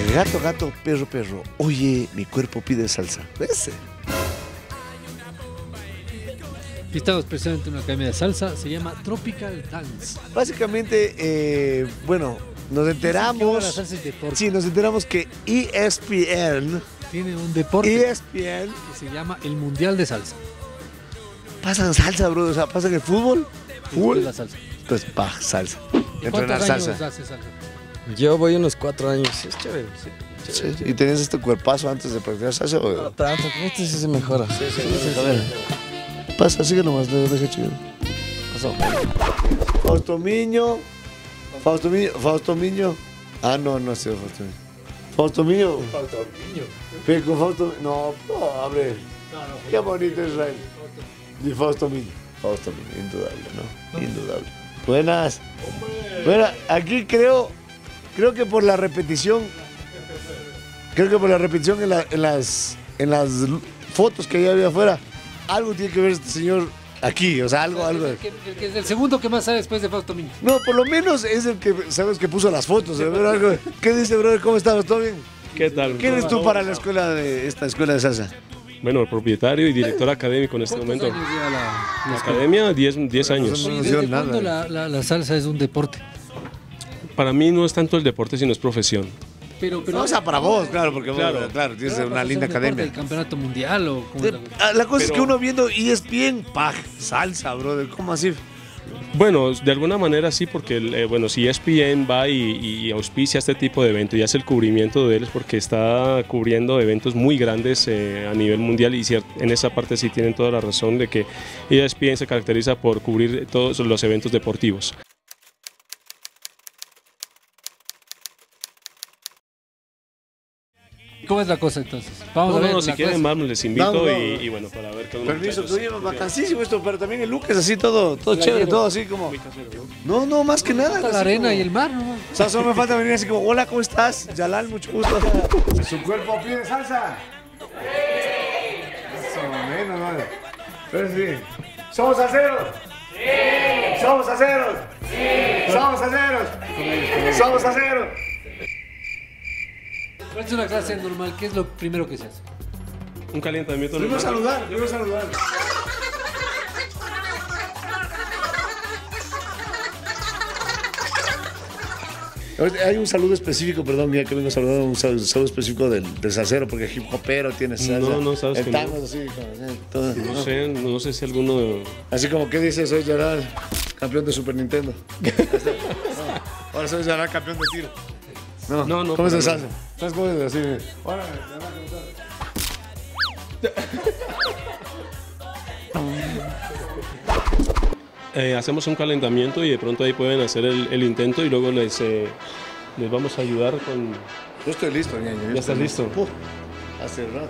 Gato, gato, perro, perro. Oye, mi cuerpo pide salsa. Ese. Aquí estamos presentes en una academia de salsa, se llama Tropical Dance. Básicamente, bueno, nos enteramos. La salsa es deporte. Sí, nos enteramos que ESPN. Tiene un deporte ESPN. que se llama el Mundial de Salsa. Pasan salsa, bro. O sea, pasan el fútbol. Fútbol. La salsa. Pues, salsa. Entrenar ¿Cuántos salsa. años hace salsa? Yo voy unos 4 años. Es chévere, sí. Sí, ¿y tenías este cuerpazo antes de practicar salsa? No O... tanto, con este sí se mejora. Sí, a ver. Pasa, sigue nomás, deja chido. Pasó. Fausto Miño. Fausto Miño. Ah, no ha sido Fausto Miño. Fausto Miño. Pero con Fausto. No, abre. Qué bonito Israel. Y Fausto Miño. Fausto Miño, indudable, ¿no? Indudable. Buenas. Bueno, aquí creo que por la repetición. Creo que por la repetición en las fotos que ya había afuera, algo tiene que ver este señor aquí, o sea, algo. Que es el segundo que más sabe después de Fausto Miño. No, por lo menos es el que, sabes, que puso las fotos. Algo. ¿Qué dice, brother? ¿Cómo estás? ¿Todo bien? ¿Qué tal? ¿Quién eres tú para esta escuela de salsa? Bueno, el propietario y director académico en este momento. ¿Cuántos años lleva La academia, 10 años. Oye, No ¿desde hicieron cuándo nada. la salsa es un deporte? Para mí no es tanto el deporte, sino es profesión. Pero, No, o sea, para vos, claro, porque Claro. claro, tienes ¿pero una vas a linda hacer un deporte academia. del campeonato mundial o cómo es la cosa? La cosa es que Pero- uno viendo ESPN, salsa, brother, ¿cómo así? Bueno, de alguna manera sí, porque bueno, si ESPN va y auspicia este tipo de eventos y hace el cubrimiento de él, es porque está cubriendo eventos muy grandes a nivel mundial y en esa parte sí tienen toda la razón de que ESPN se caracteriza por cubrir todos los eventos deportivos. ¿Cómo es la cosa entonces? Vamos a ver. Si la quieren, cosa. vamos, les invito Vamos. y bueno, para ver cada uno. Permiso, tú llevas vacancísimo esto, pero también el look es así todo chévere, todo así como... No, más que nada. Falta así la arena como- y el mar, ¿no? O sea, solo me falta venir así como, hola, ¿cómo estás? Yalal, mucho gusto. ¿Su cuerpo pide salsa? Eso, menos, vale. Pero sí. ¿Somos aceros? ¡Sí! ¿Somos aceros? ¡Sí! ¿Somos aceros? ¡Somos aceros! ¿Cuál es una clase normal? ¿Qué es lo primero que se hace? Un calentamiento. Primero saludar, primero saludar. Hay un saludo específico, perdón, ya que vengo saludando, un saludo específico del salsero, porque hip hopero tiene salsa. No, sabes el que tango no. es así, todo, No sé si alguno... así como, ¿qué dices? Soy Yaral, campeón de Super Nintendo. Ahora soy Yaral, campeón de tiro. No, ¿Cómo es el para salsa? ¿Sabes cómo es así? Órale, Yaral, ¿cómo estás? hacemos un calentamiento y de pronto ahí pueden hacer el intento y luego les vamos a ayudar con... Yo estoy listo, ñaño. ¿Ya estás listo? Hace rato.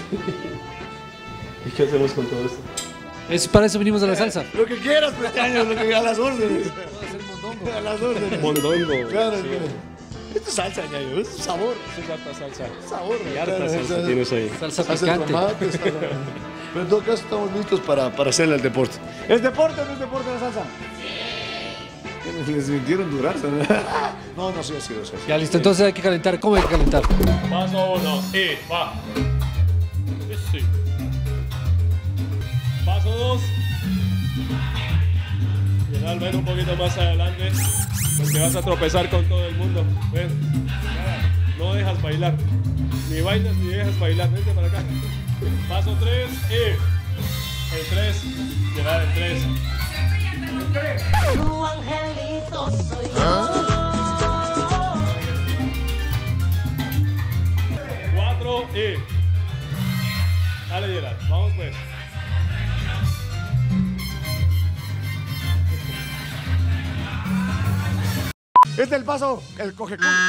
¿Y qué hacemos con todo esto? Para eso venimos a la salsa. Lo que quieras, pues, ñaño, lo que a las órdenes. Puedo hacer mondongo. A las órdenes. Mondongo. Claro, Sí. claro. Esto es salsa, ñaño, es sabor. Es harta salsa. Sabor. Y harta salsa tienes ahí. Salsa Hace picante. tomate, salsa. Pero en todo caso estamos listos para hacer el deporte. ¿Es deporte o no es deporte la salsa? Sí. Les mintieron durazo, ¿no? No, sí ha sido. Ya listo, entonces hay que calentar. ¿Cómo hay que calentar? Paso 1 y va. Sí. Paso 2. Llegar, ven un poquito más adelante. Porque vas a tropezar con todo el mundo. Ven. No dejas bailar. Ni bailas ni dejas bailar. Vente para acá. Paso 3 y... El 3. Llegar el 3. Tu angelito soy yo. 4 y... Dale, Gerard. Vamos pues. Este es el paso, el coge culo.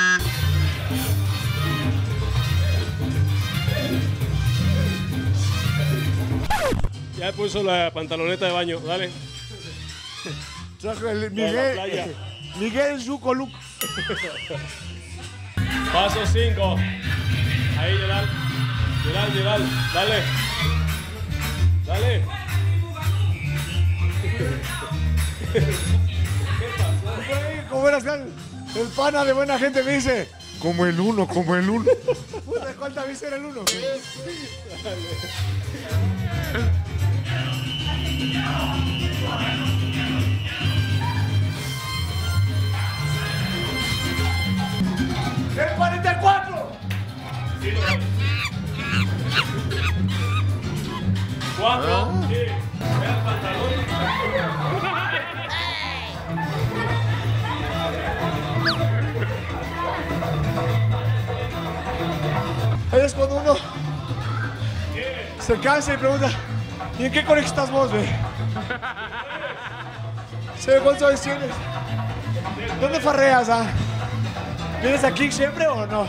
Ya puso la pantaloneta de baño. Dale. Trajo el Para la playa. Miguel Yuco Luc. Paso 5. Ahí, Gerald. Gerald. Dale. Dale. Como era el pana de buena gente me dice, Como el 1, como el 1. Puta, ¿cuántas veces era el 1? ¡El 44! 4. Sí. Vea el pantalón. Ahí es cuando uno se cansa y pregunta, ¿y en qué colegio estás vos, ve? ¿Cuántos años tienes? ¿Dónde farreas, ah? ¿Vienes aquí siempre o no?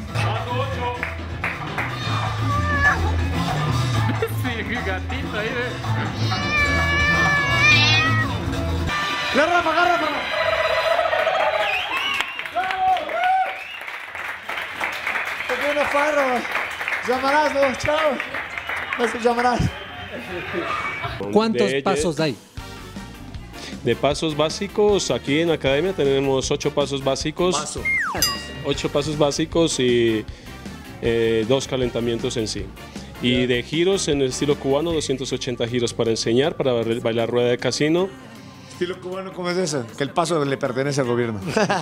Sí, gatito ahí, ¡La Rafa, Rafa! ¡Qué bueno, farro! Llamarás, ¿no? Chao. No se llamarás. ¿Cuántos pasos hay? De pasos básicos, aquí en la academia tenemos 8 pasos básicos. 8 pasos básicos y 2 calentamientos en sí. Y de giros en el estilo cubano, 280 giros para enseñar, para bailar rueda de casino. ¿Estilo cubano cómo es eso? Que el paso le pertenece al gobierno.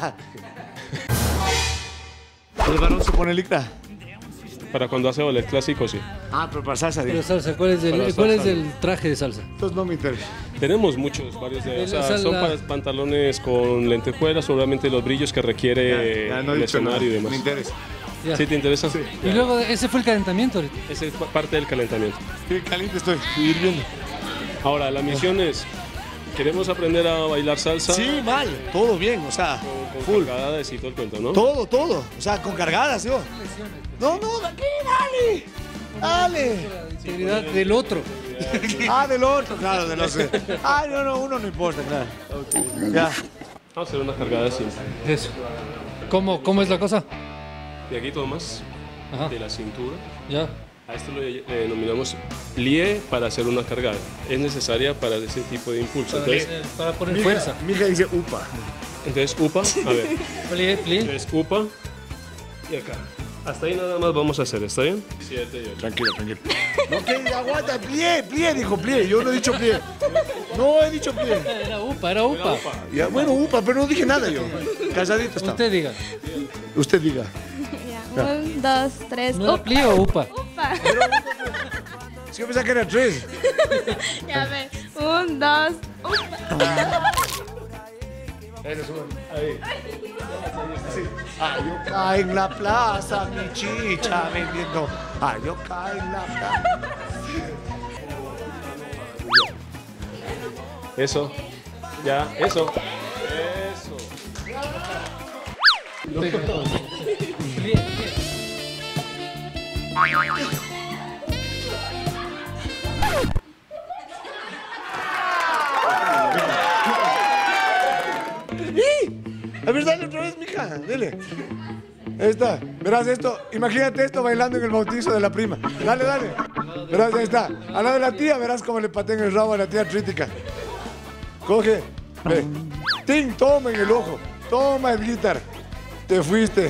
¿El varón se pone licra? Para cuando hace ballet clásico, sí. Ah, pero para salsa, Pero digo. salsa, ¿cuál es el traje de salsa? Entonces no me interesa. Tenemos muchos, varios de O sea, son pantalones con lentejuelas, obviamente los brillos que requiere Ya, no he el dicho nada. escenario y demás. Me interesa. Ya. ¿Sí te interesa? Sí. Y luego, ese fue el calentamiento ahorita. Esa es parte del calentamiento. Qué caliente estoy, hirviendo. Ahora, la misión es, queremos aprender a bailar salsa Sí, mal, todo bien, o sea, con full. cargadas y todo el cuento, ¿no? Todo, todo. O sea, con cargadas, yo. No, aquí, dale. Dale. La integridad del otro. Ah, del otro, claro, del otro. Ah, no, uno no importa, claro. Ya. Vamos a hacer una cargada simple. Eso. ¿Cómo es la cosa? De aquí tomas Ajá. de la cintura. Ya. A esto lo denominamos plie para hacer una cargada. Es necesaria para ese tipo de impulso. Para poner fuerza. Mija dice upa. Entonces upa, a ver. Plie. Entonces upa y acá. Hasta ahí nada más vamos a hacer, ¿está bien? 7 y 8. Tranquilo. No, que aguanta, plie, dijo plie. Yo no he dicho plie. No he dicho plie. Era upa. Ya, bueno, upa, pero no dije nada yo. Calladito está. Usted diga. Usted diga. Ya, 1, 2, 3, ¿No era plie o upa? upa. Si yo pensaba que era 3. Ya ve, 1, 2, upa. Ahí. Ah, yo caí en la plaza, mi chicha vendiendo. Ah, yo caí en la plaza. Eso. Ya, eso. A ver, dale otra vez, mija, dale. Ahí está. Verás esto, imagínate esto bailando en el bautizo de la prima. Dale. Verás, ahí está. Al lado de la tía, verás cómo le patean el rabo a la tía trítica. Coge, ve. Ting, toma en el ojo. Toma el guitar. Te fuiste.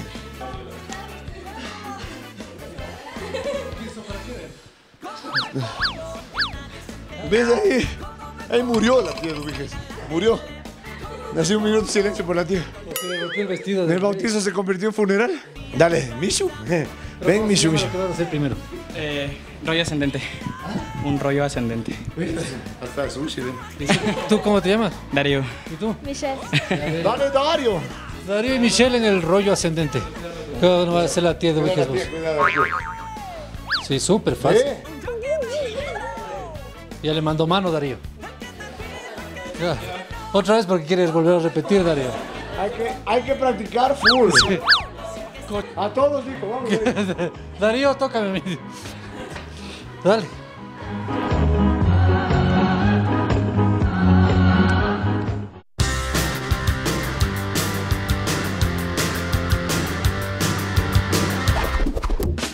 ¿Ves ahí? Ahí murió la tía Dubiges. Murió. Nació un minuto de silencio por la tía. Se le volvió el vestido. ¿En el bautizo se convirtió en funeral? Dale, Mishu. Ven, Mishu. ¿Qué vas a hacer primero? rollo ascendente. Un rollo ascendente. Hasta sushi, ven. ¿Tú cómo te llamas? Darío. ¿Y tú? Michelle. Dale, Dario. Darío y Michelle en el rollo ascendente. ¿Cómo no va a ser la tía de Ubiques vos? Cuidado. Sí, súper fácil. ¿Eh? Ya le mandó mano, Darío. Ya. Otra vez porque quieres volver a repetir, Darío. Hay que practicar full. A todos, dijo, vamos. Darío, tócame. Dale.